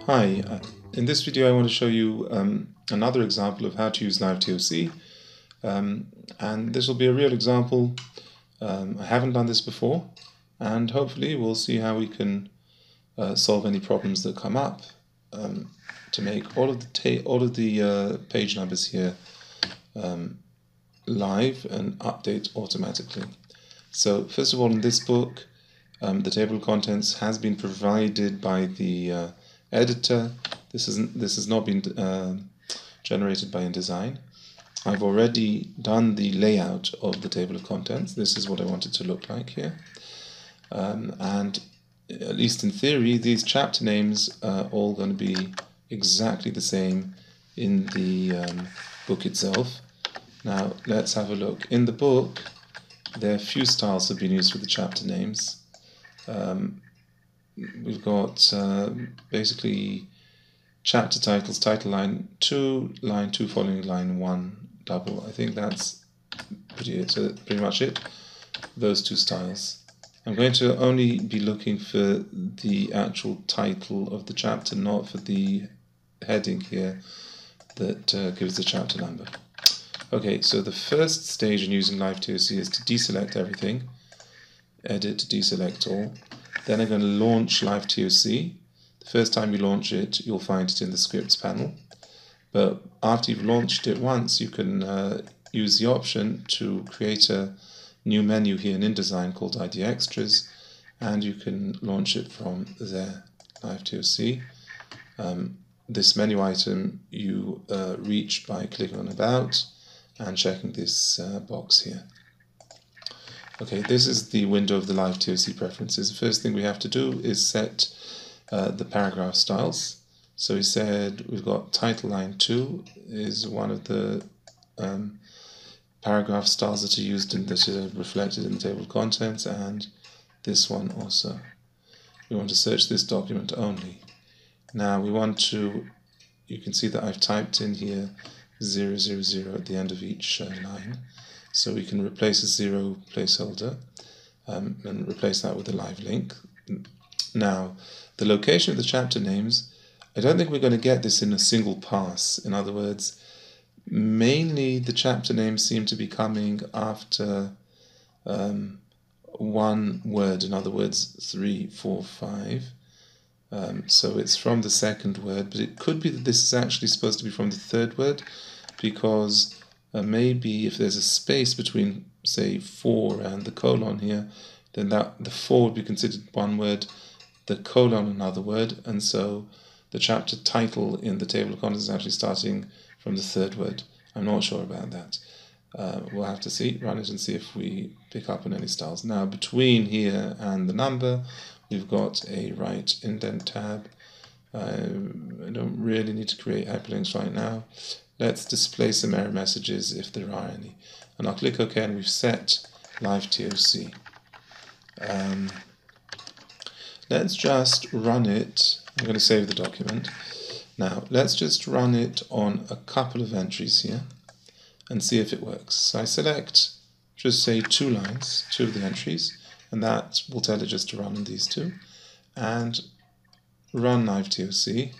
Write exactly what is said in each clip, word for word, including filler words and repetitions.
Hi, uh, in this video I want to show you um, another example of how to use LiveTOC, um, and this will be a real example. Um, I haven't done this before, and hopefully we'll see how we can uh, solve any problems that come up um, to make all of the ta all of the uh, page numbers here um, live and update automatically. So first of all, in this book, um, the table of contents has been provided by the uh, editor. This isn't. This has not been uh, generated by InDesign. I've already done the layout of the table of contents. This is what I want it to look like here. Um, and at least in theory, these chapter names are all going to be exactly the same in the um, book itself. Now let's have a look. In the book, there are few styles that have been used for the chapter names. Um, we've got uh, basically chapter titles, title line two, line two following line one, double. I think that's pretty it. So that's pretty much it. Those two styles. I'm going to only be looking for the actual title of the chapter, not for the heading here that uh, gives the chapter number. Okay, so the first stage in using LiveTOC is to deselect everything, edit, deselect all. Then I'm going to launch LiveTOC. The first time you launch it, you'll find it in the scripts panel. But after you've launched it once, you can uh, use the option to create a new menu here in InDesign called I D Extras, and you can launch it from there, LiveTOC. Um, this menu item you uh, reach by clicking on About and checking this uh, box here. Okay, this is the window of the LiveTOC preferences. The first thing we have to do is set uh, the paragraph styles. So we said we've got title line two is one of the um, paragraph styles that are used and that are reflected in the table of contents, and this one also. We want to search this document only. Now we want to, you can see that I've typed in here zero zero zero at the end of each uh, line. So we can replace a zero placeholder um, and replace that with a live link. Now, the location of the chapter names, I don't think we're going to get this in a single pass. In other words, mainly the chapter names seem to be coming after um, one word, in other words, three, four, five. Um, so it's from the second word, but it could be that this is actually supposed to be from the third word, because Uh, maybe if there's a space between, say, four and the colon here, then that the four would be considered one word, the colon another word, and so the chapter title in the table of contents is actually starting from the third word. I'm not sure about that. Uh, we'll have to see, run it and see if we pick up on any styles. Now, between here and the number, we've got a right indent tab. Uh, I don't really need to create hyperlinks right now. Let's display some error messages if there are any. And I'll click OK, and we've set LiveTOC. Um, let's just run it. I'm going to save the document. Now, let's just run it on a couple of entries here and see if it works. So I select, just say two lines, two of the entries, and that will tell it just to run on these two. And run LiveTOC.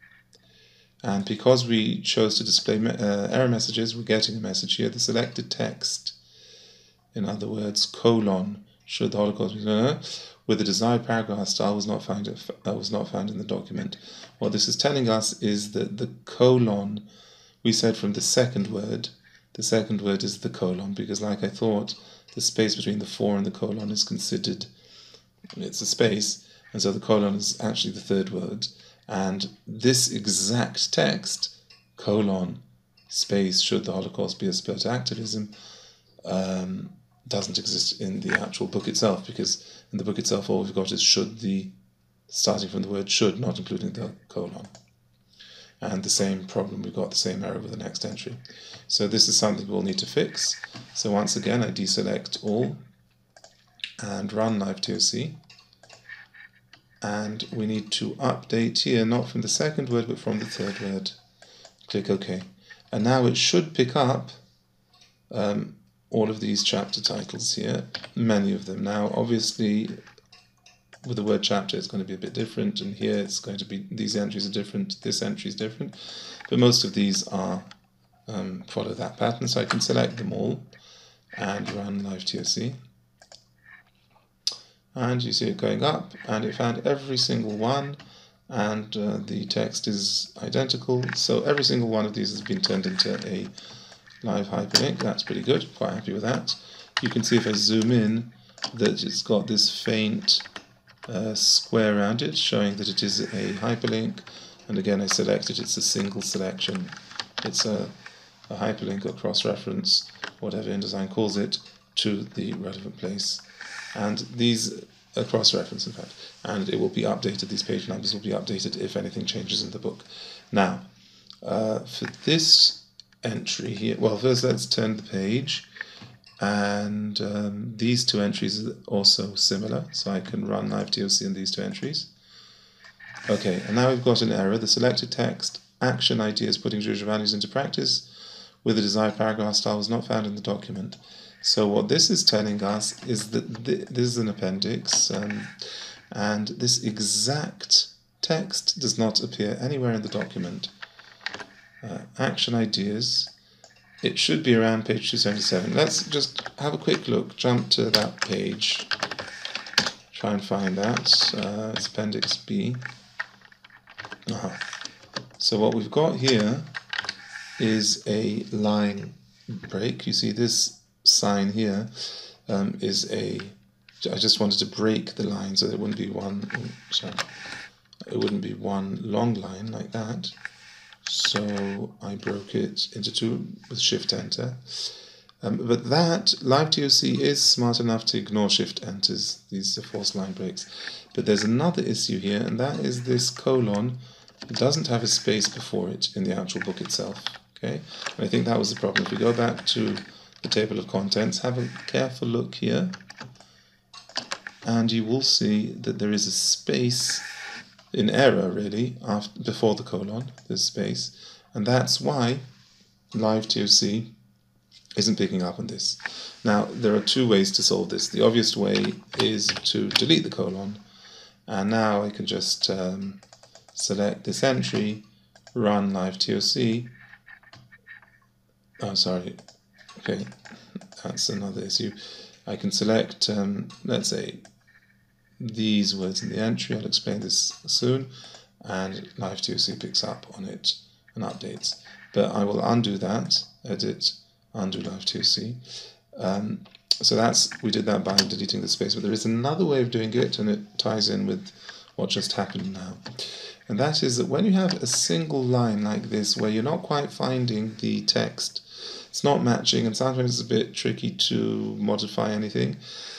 And because we chose to display uh, error messages, we're getting a message here. The selected text, in other words, colon, should the Holocaust be uh, with the desired paragraph style was not found uh, was not found in the document. What this is telling us is that the colon, we said from the second word, the second word is the colon, because like I thought, the space between the four and the colon is considered, it's a space, and so the colon is actually the third word. And this exact text, colon, space, should the Holocaust be a spur to activism, um, doesn't exist in the actual book itself, because in the book itself all we've got is should the, starting from the word should, not including the colon. And the same problem, we've got the same error with the next entry. So this is something we'll need to fix. So once again, I deselect all and run LiveTOC. And we need to update here, not from the second word, but from the third word. Click OK. And now it should pick up um, all of these chapter titles here, many of them. Now, obviously, with the word chapter it's going to be a bit different, and here it's going to be, these entries are different, this entry is different, but most of these are um, follow that pattern. So I can select them all and run LiveTOC, and you see it going up, and it found every single one, and uh, the text is identical, so every single one of these has been turned into a live hyperlink. That's pretty good, quite happy with that. You can see if I zoom in that it's got this faint uh, square around it showing that it is a hyperlink, and again I select it, it's a single selection, it's a, a hyperlink or cross-reference, whatever InDesign calls it, to the relevant place. And these are cross-reference in fact, and it will be updated, these page numbers will be updated if anything changes in the book. Now uh, for this entry here, well first let's turn the page, and um, these two entries are also similar, so I can run LiveTOC in these two entries. Okay, and now we've got an error. The selected text action idea is putting Juja values into practice with the desired paragraph style was not found in the document. So what this is telling us is that th this is an appendix, um, and this exact text does not appear anywhere in the document. Uh, action ideas, it should be around page two seventy-seven. Let's just have a quick look, jump to that page, try and find that. Uh, it's appendix B. Uh-huh. So what we've got here is a line break. You see this sign here um, is a, I just wanted to break the line so that it wouldn't be one, sorry, it wouldn't be one long line like that. So I broke it into two with Shift Enter. Um, but that, LiveTOC is smart enough to ignore Shift Enters, these are forced line breaks. But there's another issue here, and that is this colon. It doesn't have a space before it in the actual book itself. Okay, and I think that was the problem. If we go back to the table of contents, have a careful look here, and you will see that there is a space in error really after, before the colon, this space, and that's why LiveTOC isn't picking up on this. Now there are two ways to solve this. The obvious way is to delete the colon, and now I can just um, select this entry, run LiveTOC. Oh sorry, okay, that's another issue. I can select um, let's say these words in the entry, I'll explain this soon, and LiveTOC picks up on it and updates. But I will undo that, edit, undo LiveTOC. Um, so that's, we did that by deleting the space, but there is another way of doing it, and it ties in with what just happened now. And that is that when you have a single line like this, where you're not quite finding the text, it's not matching, and sometimes it's a bit tricky to modify anything,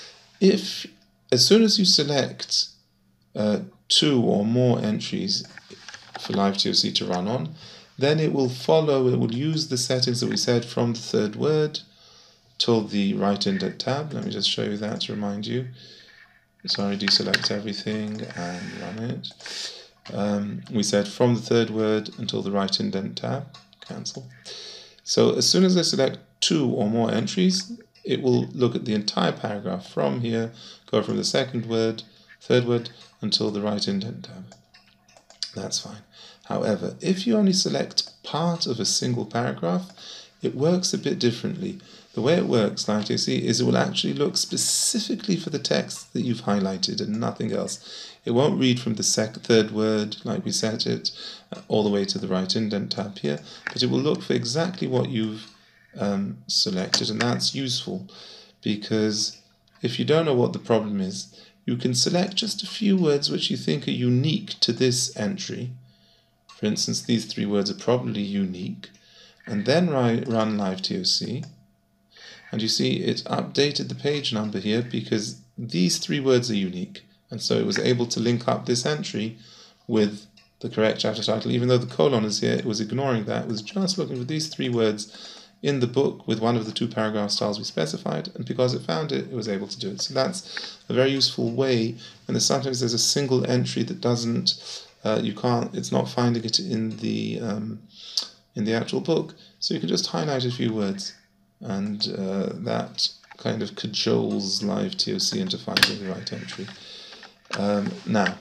if as soon as you select uh, two or more entries for LiveTOC to run on, then it will follow, it will use the settings that we said from the third word till the right indent tab. Let me just show you that to remind you. Sorry, deselect everything and run it. Um, we said from the third word until the right indent tab, cancel. So as soon as I select two or more entries, it will look at the entire paragraph from here, go from the second word, third word, until the right indent tab. That's fine. However, if you only select part of a single paragraph, it works a bit differently. The way it works, LiveTOC, is it will actually look specifically for the text that you've highlighted and nothing else. It won't read from the sec third word like we set it, uh, all the way to the right indent tab here, but it will look for exactly what you've Um, selected, and that's useful because if you don't know what the problem is, you can select just a few words which you think are unique to this entry. For instance, these three words are probably unique, and then run LiveTOC, and you see it updated the page number here because these three words are unique, and so it was able to link up this entry with the correct chapter title. Even though the colon is here, it was ignoring that, it was just looking for these three words in the book with one of the two paragraph styles we specified, and because it found it, it was able to do it. So that's a very useful way, and there's sometimes there's a single entry that doesn't, uh, you can't, it's not finding it in the um, in the actual book, so you can just highlight a few words, and uh, that kind of cajoles LiveTOC into finding the right entry. Um, now,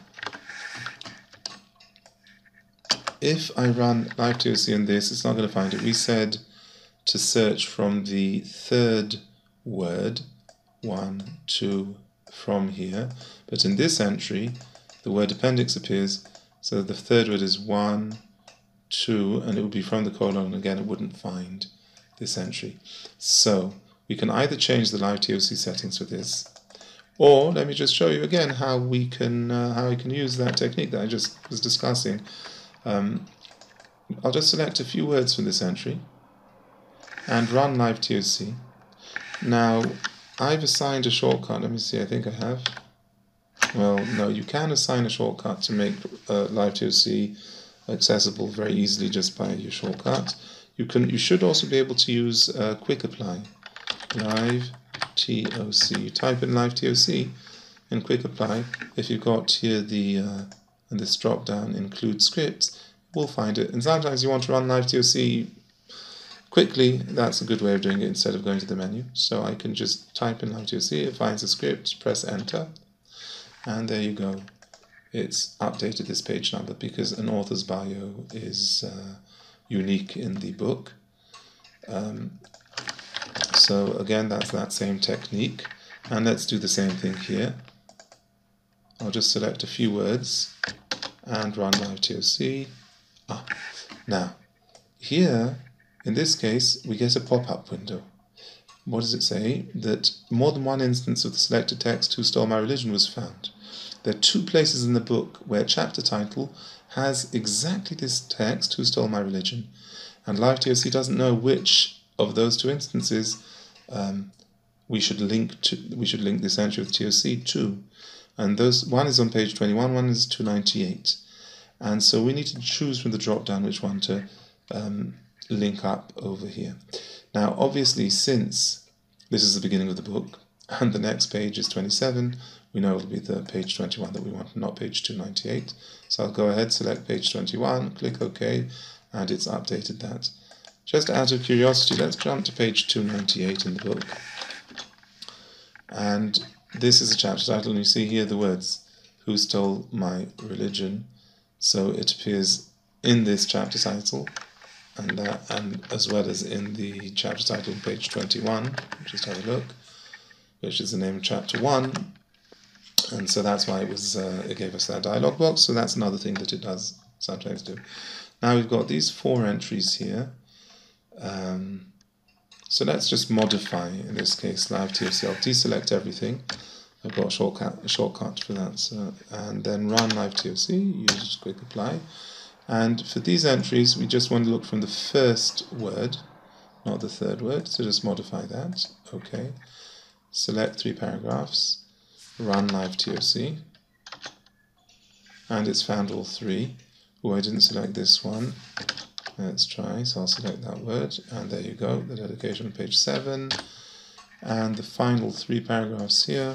if I run LiveTOC in this, it's not going to find it. We said to search from the third word, one, two, from here, but in this entry, the word appendix appears, so the third word is one, two, and it would be from the colon, and again it wouldn't find this entry. So we can either change the LiveTOC settings for this, or let me just show you again how we can uh, how we can use that technique that I just was discussing. Um, I'll just select a few words from this entry and run LiveTOC. Now I've assigned a shortcut. Let me see. I think I have. Well, no, you can assign a shortcut to make uh, LiveTOC accessible very easily just by your shortcut. You can. You should also be able to use uh, Quick Apply. LiveTOC. You type in LiveTOC in Quick Apply. If you've got here the uh, and this drop down include scripts, we'll find it. And sometimes you want to run LiveTOC quickly. That's a good way of doing it instead of going to the menu. So I can just type in LiveTOC. It finds a script. Press enter. And there you go. It's updated this page number because an author's bio is uh, unique in the book. Um, so again, that's that same technique. And let's do the same thing here. I'll just select a few words and run LiveTOC. Ah, now, here, in this case, we get a pop-up window. What does it say? That more than one instance of the selected text "Who Stole My Religion" was found. There are two places in the book where chapter title has exactly this text, "Who Stole My Religion?" And LiveTOC doesn't know which of those two instances um, we should link to. We should link this entry with T O C to. And those one is on page twenty-one, one is two ninety-eight. And so we need to choose from the drop-down which one to um, link up over here. Now, obviously, since this is the beginning of the book, and the next page is twenty-seven, we know it'll be the page twenty-one that we want, not page two ninety-eight. So I'll go ahead, select page twenty-one, click OK, and it's updated that. Just out of curiosity, let's jump to page two ninety-eight in the book. And this is a chapter title, and you see here the words, "Who Stole My Religion?" So it appears in this chapter title, and that, and as well as in the chapter title on page twenty-one. Just have a look, which is the name of chapter one, and so that's why it was uh, it gave us that dialog box. So that's another thing that it does sometimes do. Now we've got these four entries here. Um, so let's just modify, in this case, LiveTOC. I'll deselect everything. I've got a shortcut, a shortcut for that, so, and then run LiveTOC. Use Quick Apply. And for these entries, we just want to look from the first word, not the third word, so just modify that. OK. Select three paragraphs, run LiveTOC, and it's found all three. Oh, I didn't select this one. Let's try, so I'll select that word, and there you go, the dedication on page seven, and the final three paragraphs here,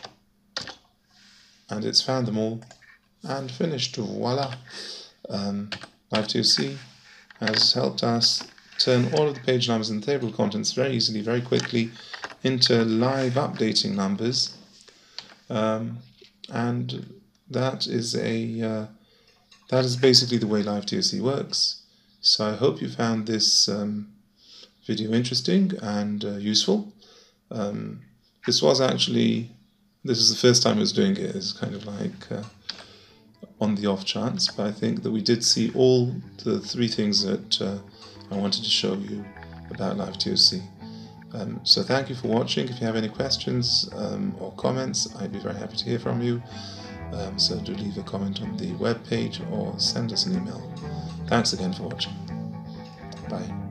and it's found them all, and finished. Voila! Um, LiveTOC has helped us turn all of the page numbers and table of contents very easily, very quickly, into live updating numbers, um, and that is a uh, that is basically the way LiveTOC works. So I hope you found this um, video interesting and uh, useful. Um, this was actually this is the first time I was doing it. It's kind of like uh, on the off chance, but I think that we did see all the three things that uh, I wanted to show you about LiveTOC. Um, so thank you for watching. If you have any questions um, or comments, I'd be very happy to hear from you. Um, so do leave a comment on the web page or send us an email. Thanks again for watching. Bye.